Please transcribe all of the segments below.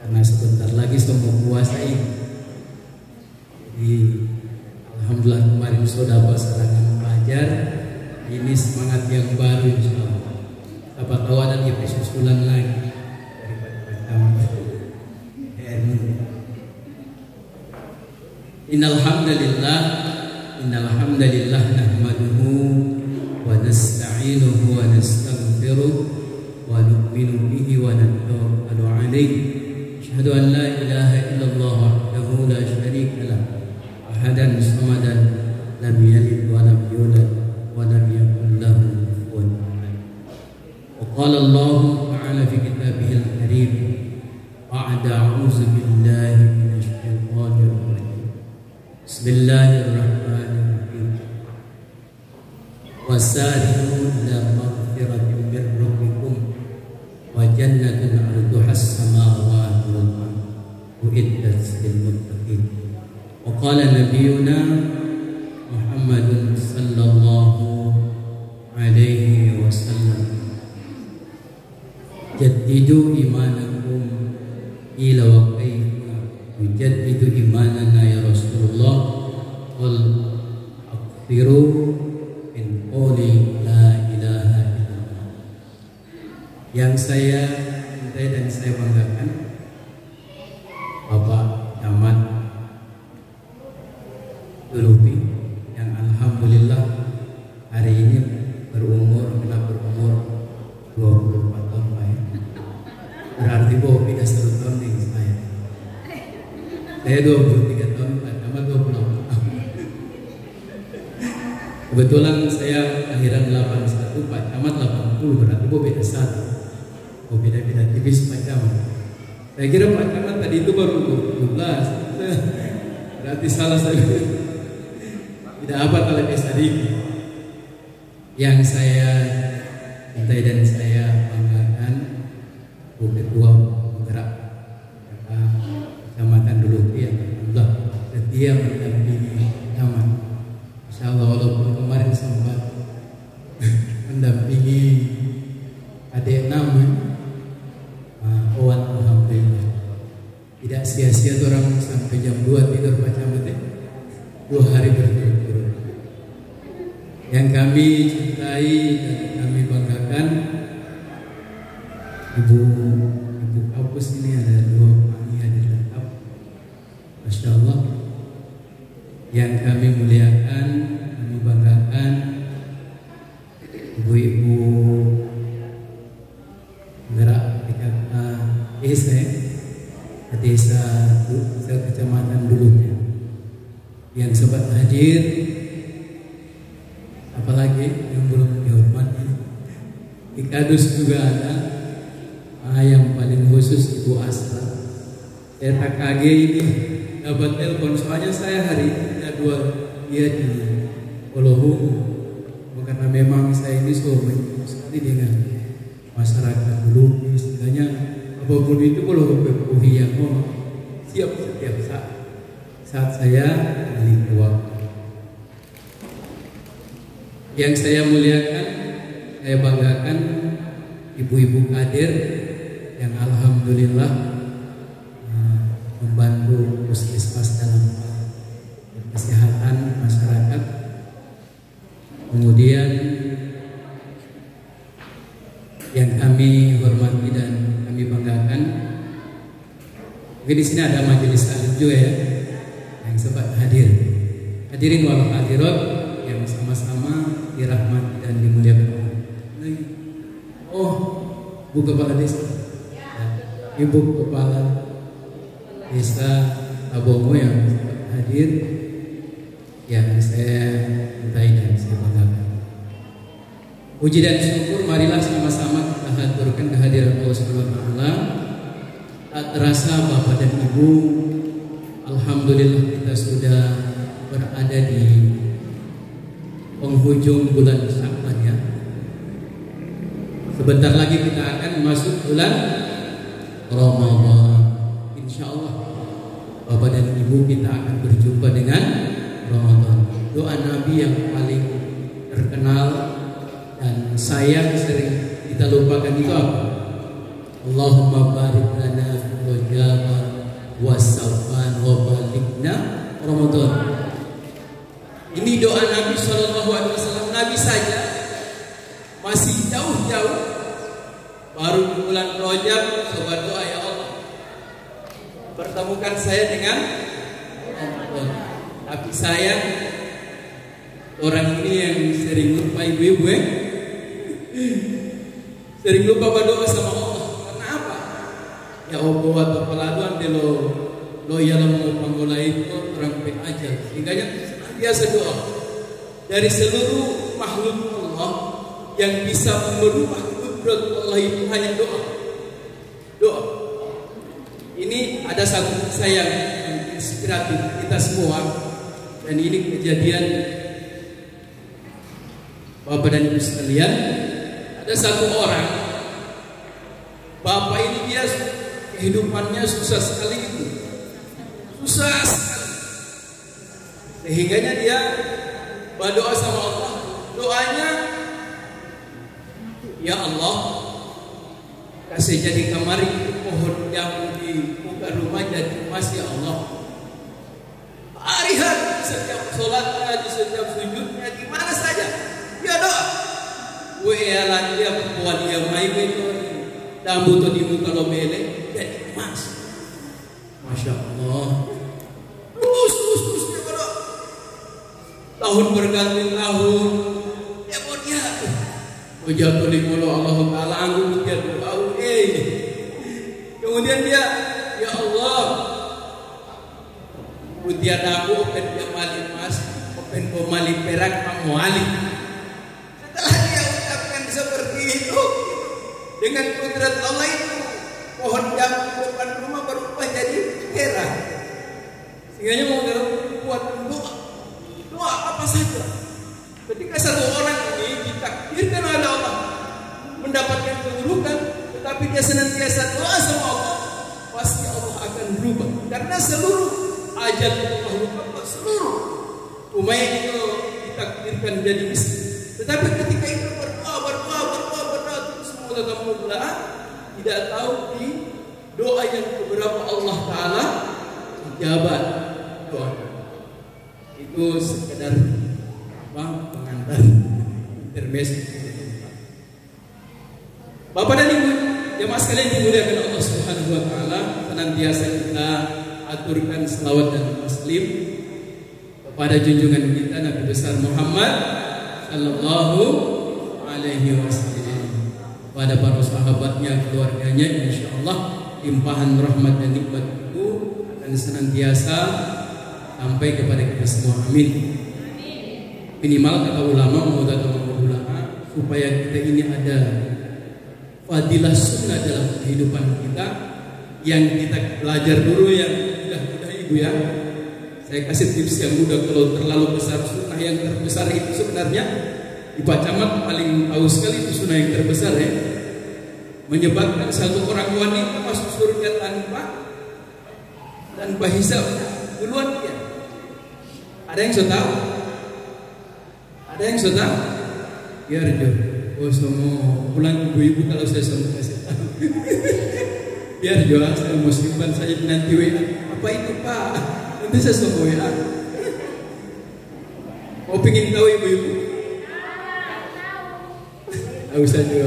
karena sebentar lagi semua puasa ini. Jadi alhamdulillah kemarin sudah serangan fajar, ini semangat yang baru insyaallah. Siapa tahu ada di susulan lagi Innal hamdalillah nahmaduhu wa nasta'inuhu wa nastaghfiruh wa nu'minu bihi wa natawakkalu alayhi. Asyhadu an la ilaha illallah wahdahu la syarika lah, ahadan samadan, lam yalid wa lam yulad wa lam yakul lahu kufuwan ahad. Wa qala Allah ta'ala fi kitabihil karim ba'da a'udzu billahi minasy syaithanir rajim. Bismillahirrahmanirrahim. Wasari'u ila maghfiratin min rabbikum wa jannatin 'arduha as-samawati wal ardh uiddat lil muttaqin. Wa qala nabiyyuna Muhammadun sallallahu alaihi wasallam, jaddidu imanakum ila wa kaifa yujaddidu imanana ya Rasulullah, qul akthiru min qawli la ilaha illallah. Yang saya cintai dan saya banggakan Bapak Camat Dulupi yang alhamdulillah hari ini berumur 24 tahun Pak. Berarti bahwa beda 1 tahun dengan saya. Saya 23 tahun, Pak Camat 28 tahun. Kebetulan saya kelahiran 81, Pak Camat 80, berarti bahwa beda 1. Oh, beda-beda tipis Pak Camat. Saya kira Pak Camat tadi itu baru 12. Berarti salah saya. Tidak apa kalau sedikit. Yang saya cintai dan saya banggakan Bu Ketua Penggerak Kecamatan Dulupi, alhamdulillah setia mendampingi Camat. Insyaallah walaupun kemarin sempat mendampingi adik nama Owan, alhamdulillah tidak sia-sia tuh orang sampai jam 2 tidur Pak Camat 2 hari berturut-turut. Yang kami cintai dan kami banggakan Ibu Kapus ini ada 2 kami hadir lengkap, Masya Allah. Yang kami muliakan, kami banggakan ibu-ibu penggerak desa kecamatan Dulunya yang sempat hadir, apalagi yang belum dihormati. Di Kadus juga ada. Yang paling khusus Ibu Asra. Saya tak kaget ini dapat telepon, soalnya saya hari ini ada 2 dia di Olohung. Karena memang saya ini suami sekali dengan masyarakat dulu, istilahnya apapun itu kalau berpuhi yang mau siap setiap saat saya memiliki waktu. Yang saya muliakan, saya banggakan ibu-ibu kader yang alhamdulillah membantu puskesmas dalam kesehatan masyarakat. Kemudian yang kami hormati dan kami banggakan, mungkin di sini ada majelis alim juga ya yang sempat hadir. Hadirin wal hadirat yang sama-sama dirahmati dan dimuliakan. Oh, Bu Kepala Desa, Ibu Kepala Desa Abongo yang hadir, yang saya cintai dan saya banggakan. Puji dan syukur marilah sama-sama kita haturkan kehadiran Allah Subhanahu wa taala. Tak terasa Bapak dan Ibu, alhamdulillah kita sudah berada di penghujung bulan Sya'ban ya. Sebentar lagi kita akan masuk bulan Ramadan. Insyaallah Bapak dan Ibu kita akan berjumpa dengan Ramadan. Doa Nabi yang paling terkenal dan sayang sering kita lupakan itu apa? Allahumma barik lana fi Rajab wa Sya'ban wa balighna Ramadan. Ini doa Nabi Shallallahu Alaihi Wasallam. Nabi saja masih jauh-jauh baru di bulan Rajab coba doa, ya Allah pertemukan saya dengan Ramadan. Tapi saya orang ini yang sering lupa ibu-ibu sering lupa berdoa sama Allah. Karena apa? Ya Allah atau peladuan lo ya mau pangolai itu orang pe aja. Sehingga biasa doa dari seluruh makhluk Allah yang bisa merubah kudrat Allah itu hanya doa. Doa. Ini ada satu kisah yang inspiratif kita semua, dan ini kejadian Bapak dan Ibu sekalian. Ada satu orang, bapak ini dia kehidupannya susah sekali itu, susah sekali. Sehingganya dia berdoa sama Allah. Doanya, ya Allah, kasih jadi kamar itu pohon yang di muka rumah jadi emas, ya Allah. Hari-hari setiap sholatnya, di setiap sujudnya, di mana saja dia doa. Wealan dia perempuan dia main itu dan butuh di muka lo mele jadi emas. Masya Allah. Terus dia berdoa. Tahun berganti tahun, dia dia jatuh di mulut Allah Taala, anggun dia doa. Kemudian dia, ya Allah, dia dagu open dia mali emas, open pemali perak, pamwali. Setelah dia ucapkan seperti itu, dengan kudrat Allah itu pohon jambu depan rumah berubah jadi perak. Sehingga mau buat doa apa saja. Ketika satu orang ini ditakdirkan oleh Allah mendapatkan keburukan, tetapi dia senantiasa doa sama Allah, pasti Allah akan berubah. Karena seluruh ajal Allah, seluruh umat itu ditakdirkan jadi miskin. Tetapi ketika itu berdoa terus tetap berdoa, tidak tahu di doa yang beberapa Allah Taala jabat doa. Itu sekedar pengantar intermezzo. Bapak dan Ibu, jemaah sekalian dimuliakan Allah Subhanahu wa taala, senantiasa kita aturkan selawat dan taslim kepada junjungan kita Nabi besar Muhammad sallallahu alaihi wasallam, kepada para sahabatnya, keluarganya, insyaallah limpahan rahmat dan nikmat itu akan senantiasa sampai kepada kita semua. Amin. Minimal kata ulama, supaya kita ini ada fadilah sunnah dalam kehidupan kita yang kita belajar dulu yang mudah-mudah Ibu ya. Saya kasih tips yang mudah. Kalau terlalu besar sunnah yang terbesar itu sebenarnya di Pak Camat paling tahu sekali itu sunnah yang terbesar ya, menyebabkan satu orang wanita masuk surga tanpa hisab duluan dia. Ada yang sudah tahu? Ada yang sudah tahu? Biar Jo, oh semua pulang ibu-ibu kalau saya semua kasih tahu. Biar Jo, saya mau simpan saja nanti WA. Apa itu Pak? Nanti saya semua WA. Mau pingin tahu ibu-ibu? Tahu saja.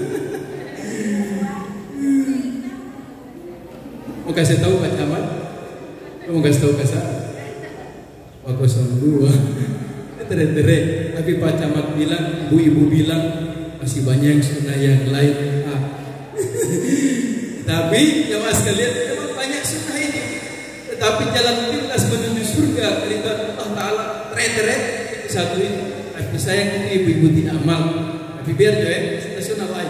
Mau kasih tahu Pak Camat? Mau kasih tahu kasar? Pak 02. Tere-tere, tapi Pak Camat bilang, ibu-ibu bilang masih banyak sunnah yang lain. Tapi jemaah sekalian, memang banyak sunnah ini. Tetapi jalan pintas menuju surga keridhaan Allah Taala, tere-tere itu satu ini. Tapi sayang ibu-ibu tidak amal. Tapi biar ya, kita sunnah lain.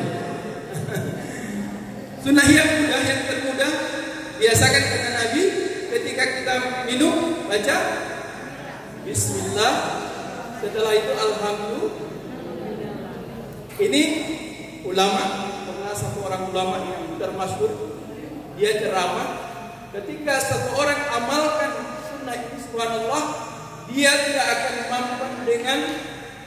Sunnah yang mudah, yang termudah, biasakan kata Nabi ketika kita minum baca Bismillah. Setelah itu alhamdulillah. Ini ulama, pernah satu orang ulama yang termasyhur, dia ceramah. Ketika satu orang amalkan sunnah itu, subhanallah, dia tidak akan mampu dengan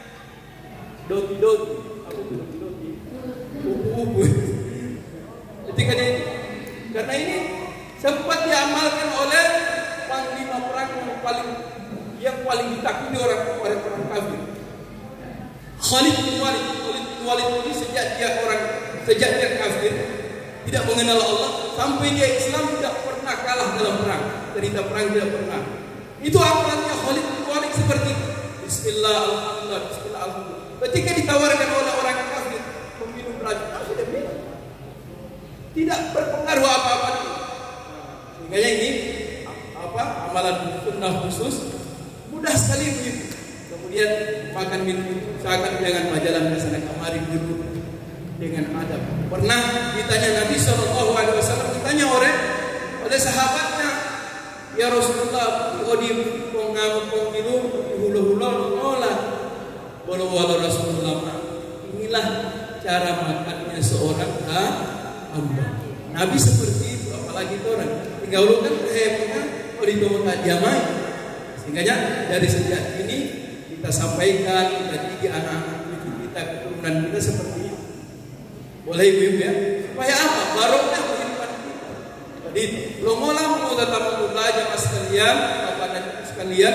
doti-doti. Apa itu doti-doti? Ubu-ubu. Ketika dia, karena ini sempat diamalkan oleh panglima perang yang paling ditakuti orang kafir, Khalid bin Walid. Khalid bin Walid ini sejak dia kafir, tidak mengenal Allah, sampai dia Islam tidak pernah kalah dalam perang. Cerita perang tidak pernah. Itu amalannya Khalid bin Walid seperti Bismillah, Alhamdulillah, Bismillah, Alhamdulillah. Ketika ditawarkan oleh orang kafir meminum racun, sudah minum, tidak berpengaruh apa-apa. Sehingga ini amalan sunnah khusus mudah sekali begitu. Kemudian makan minum usahakan jangan majalah sana kamari, duduk dengan adab. Pernah ditanya Nabi SAW, ditanya oleh sahabatnya, ya Rasulullah, odi pengilu hula-hula nola. Walau Rasulullah, inilah cara makannya seorang hamba. Nabi seperti itu, apalagi itu orang. Tinggal lu kan hebohnya odi tomat jamai. Sehingga dari sejak ini kita sampaikan, kita didik anak-anak cucu kita, keturunan kita seperti itu. Boleh ibu ya? Supaya apa? Barokah kehidupan kita. Jadi belum mau tetap belajar mas sekalian, bapak dan ibu sekalian,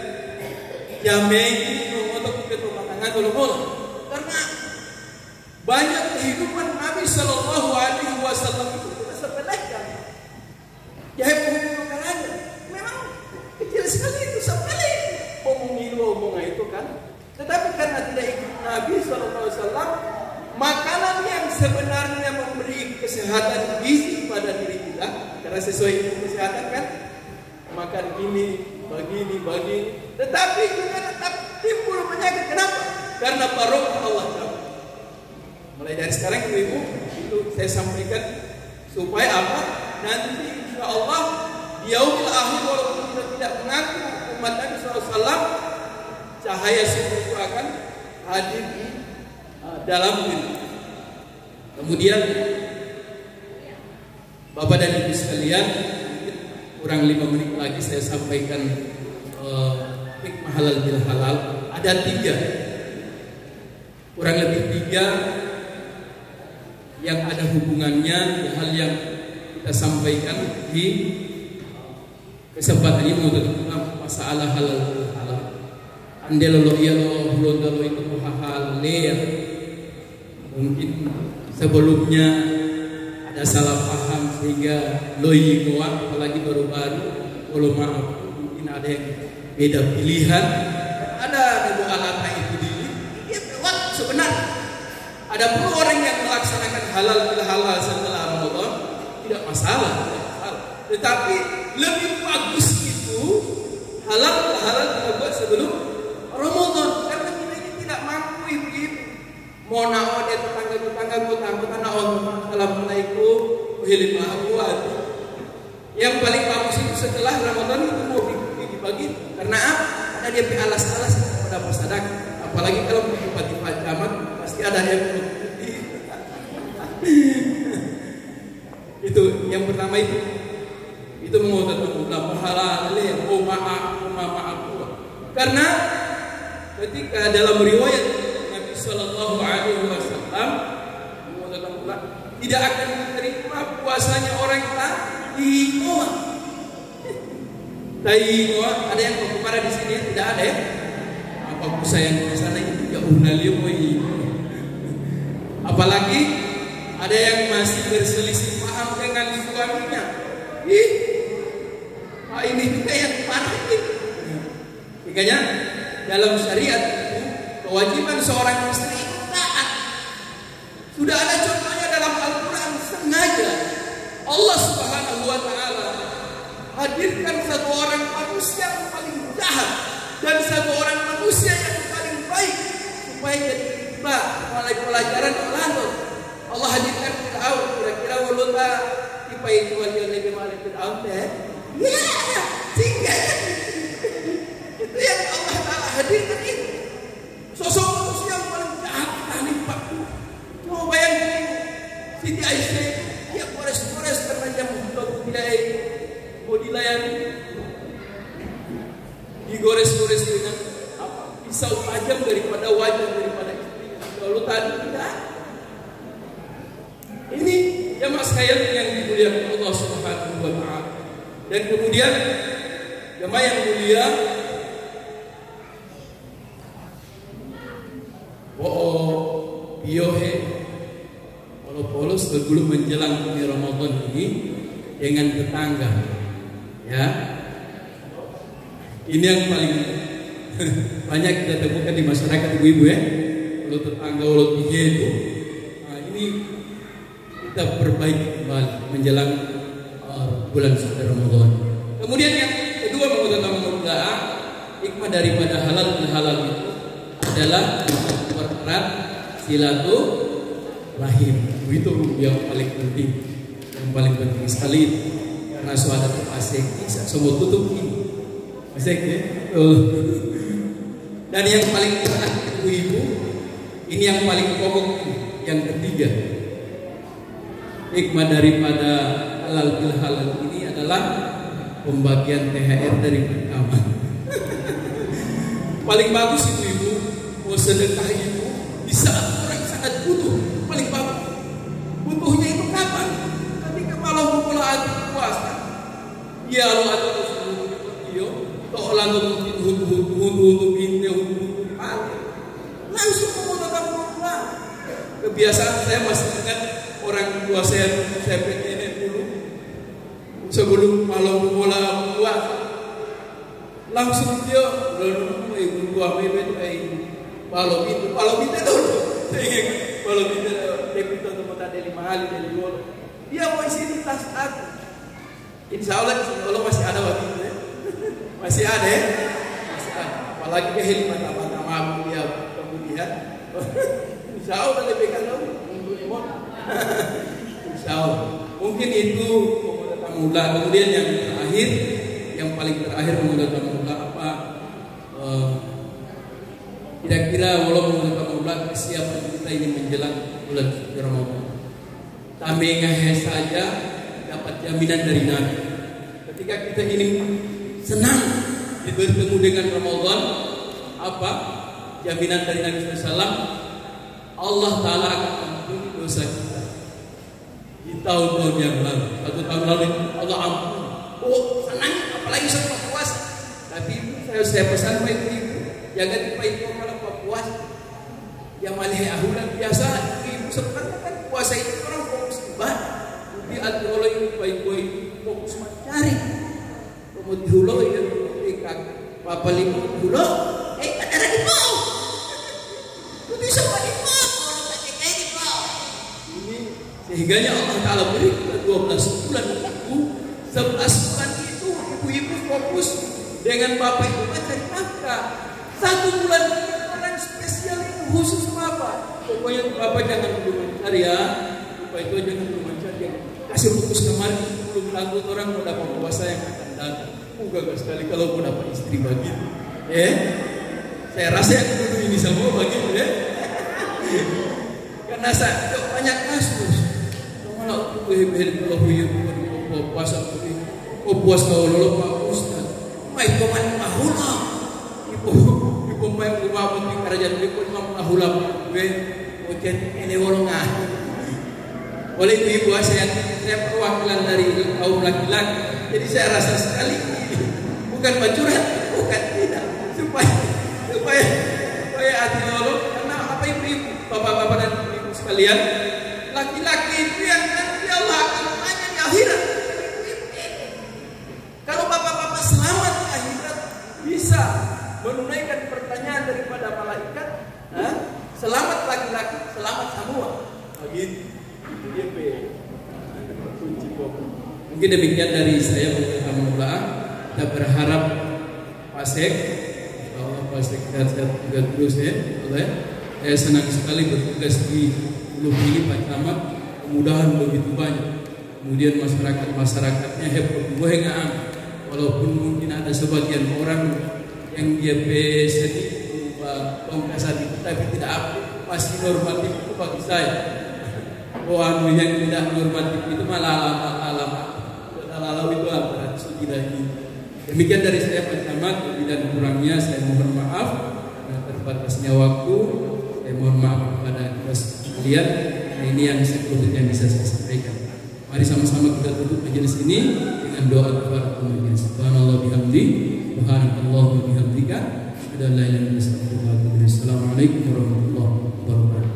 jamai untuk kita rumah tangga belum. Karena banyak kehidupan Nabi Shallallahu Alaihi Wasallam itu kita sepelekan. Ya heboh aja. Memang kecil sekali itu sepele. Omong itu kan. Tetapi karena tidak ikut Nabi SAW, makanan yang sebenarnya memberi kesehatan gizi pada diri kita, karena sesuai kesehatan kan, makan ini, begini, tetapi juga tetap timbul penyakit. Kenapa? Karena barokah Allah. Mulai dari sekarang ibu itu saya sampaikan supaya apa? Nanti insya Allah di yaumil akhir walaupun kita tidak mengaku umat Nabi SAW, cahaya surga itu akan hadir di dalam diri. Kemudian Bapak dan Ibu sekalian, kurang 5 menit lagi saya sampaikan hikmah halal bil halal. Ada 3, kurang lebih 3 yang ada hubungannya hal yang kita sampaikan di kesempatan ini mengenai masalah halal bil halal. Andelolo lo bulondolo itu hal ya. Mungkin sebelumnya ada salah paham sehingga loi goa, apalagi baru-baru. Kalau maaf mungkin ada yang beda pilihan. Ada ibu alata itu diri. Dia buat sebenarnya. Ada pun orang yang melaksanakan halal bil halal setelah Ramadan tidak masalah. Tetapi lebih bagus itu halal bil halal kita buat sebelum Ramadan, karena kita ini tidak mampu ibu. Mau naon dia tetangga kota naon, assalamualaikum warahmatullahi wabarakatuh. Yang paling bagus itu setelah Ramadan itu mau dibagi, karena apa? Karena dia alas-alas pada pasadak. Apalagi kalau bupati Pacamat pasti ada yang itu yang pertama itu mengucapkan pahala maaf. Karena ketika dalam riwayat Nabi Sallallahu Alaihi Wasallam tidak akan menerima puasanya orang Tainoa. Ada yang kemana di sini tidak ada ya? Apa puasa yang di sana itu jauh nalioi. Apalagi ada yang masih berselisih paham dengan suaminya. Ini juga yang parah ini. Makanya dalam syariat itu kewajiban seorang istri taat. Sudah ada contohnya dalam Al-Quran. Sengaja Allah Subhanahu wa Ta'ala hadirkan satu orang manusia yang paling jahat dan satu orang manusia yang paling baik supaya jadi kita mulai pelajaran lanjut. Allah hadirkan Fir'aun. Kira-kira waluta tipe itu aja lebih malah Fir'aun teh. Ya, sehingga itu yang Allah Ta'ala hadirkan itu. Sosok manusia yang paling jahat tadi Pak. Coba bayangkan Siti Aisyah dia gores-gores karena dia mau dilayani. Digores-gores dengan apa? Pisau tajam daripada wajah daripada istrinya. Kalau tadi tidak. Ini jamaah sekalian dimuliakan Allah Subhanahu wa taala. Dan kemudian jemaah yang mulia, biohe kalau polos sebelum menjelang Ramadan ini dengan tetangga, ya. Ini yang paling banyak kita temukan di masyarakat ibu-ibu ya. Kalau tetangga ulut itu, nah ini kita perbaiki kembali menjelang bulan suci Ramadan. Kemudian yang kedua mengutamakan hikmah daripada halal itu adalah mempererat silaturahim. Itu yang paling penting, sekali karena suara itu asik bisa semua tutup ini asik ya. Dan yang paling terakhir ibu, ini yang paling pokok, yang ketiga hikmah daripada halal ini adalah pembagian THR dari pertama. Paling bagus itu ibu, mau sedekah itu di saat orang sangat butuh, paling bagus. Butuhnya itu kapan? Ketika malam mulai puasa. Ya Allah atau dia, toh lalu untuk ini langsung mau tetap pulang. Kebiasaan saya masih ingat orang tua saya pengen dulu sebelum malam mulai puasa. Langsung dia ibu tua bebek balok itu dulu. Balok itu debit untuk ada 5 kali dari dulu. Dia mau isi di tas aku. Insya Allah masih ada waktu itu ya. Masih ada ya. Masih ada. Apalagi kehilangan mata maaf dia kemudian. Insya Allah lebih kalau untuk imam. Insya Allah. Mungkin itu pemuda. Kemudian yang terakhir, yang paling terakhir pemuda apa? Kira-kira walau pemuda kesiapan kita ini menjelang bulan suci Ramadan. Tamengah saja dapat jaminan dari Nabi. Ketika kita ini senang bertemu dengan Ramadan, apa jaminan dari Nabi SAW? Allah Ta'ala akan ampuni dosa kita di tahun-tahun yang lalu. 1 tahun lalu Allah ampuni. Oh senang, apalagi setelah puasa. Tapi saya pesan Pak Ibu, jangan Pak Ibu kalau puasa yang malih ahulan biasa. Ibu sebenarnya kan puasa itu orang fokus ibadah. Di kalau ini Pak Ibu fokus mencari. Kemudian dulu ya ikan papa lima dulu, ada di bawah. Itu bisa di bawah kalau tak kayak di bawah. Ini sehingganya Allah Taala beri 12 bulan itu, 11 bulan itu ibu-ibu fokus dengan bapak ibu mencari nafkah. 1 bulan spesial itu khusus apa? Pokoknya bapak jangan dulu mencari ya, bapak itu jangan dulu mencari. Kasih fokus kemarin belum lanjut orang mau dapat puasa yang akan datang. Enggak sekali kalau mau dapat istri begitu. Saya rasa yang dulu ini semua begitu ya. Karena saya banyak kasus. Kalau aku kalau puasa puas kau lalu Pak Ustaz. Mai pemain mahula. Ibu main rumah putih kerajaan ibu mahula. Gue ojen ini wolongah. Oleh ibu saya perwakilan dari kaum laki-laki. Jadi saya rasa sekali bukan curhat, bukan tidak, supaya hati Allah. Karena apa ibu, bapak-bapak dan ibu sekalian, laki-laki itu yang nanti Allah akan tanya di akhirat. Kalau bapak-bapak selamat di akhirat, bisa menunaikan pertanyaan daripada malaikat. Selamat laki-laki, selamat semua. Begitu. Mungkin demikian dari saya. Kita berharap Pasek sehat-sehat juga terus ya. Saya senang sekali bertugas di Pulau ini Pak Camat. Kemudahan begitu banyak. Kemudian masyarakatnya heboh gue ngam. Walaupun mungkin ada sebagian orang yang dia sedih pengkasan itu, tapi tidak apa, masih normatif itu bagi saya. Bahwa yang tidak normatif itu malah alamat itu apa sudah ini. Demikian dari saya Pak Camat, lebih dan kurangnya saya mohon maaf karena terbatasnya waktu. Saya mohon maaf kepada kita sekalian. Nah, ini yang sebetulnya bisa saya sampaikan. Mari sama-sama kita tutup majelis ini dengan doa kafaratul majelis. Subhanallah bihamdi, subhanallah bihamdika, asyhadu an la ilaha illa anta astaghfiruka wa atubu ilaik. Assalamualaikum warahmatullahi wabarakatuh.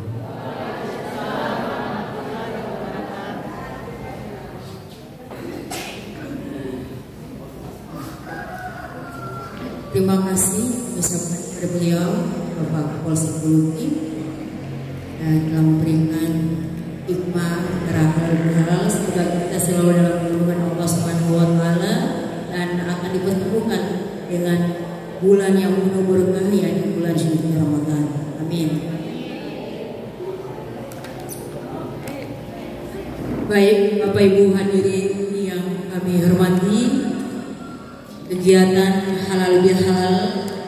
Terima kasih ucapkan kepada beliau Bapak Kapolsek Buluti dan telah memberikan hikmah halal. Semoga kita selalu dalam lindungan Allah Subhanahu wa taala dan akan dipertemukan dengan bulan yang penuh berkah, yaitu bulan suci Ramadan. Amin. Baik, Bapak Ibu hadirin yang kami hormati, kegiatan halal bihalal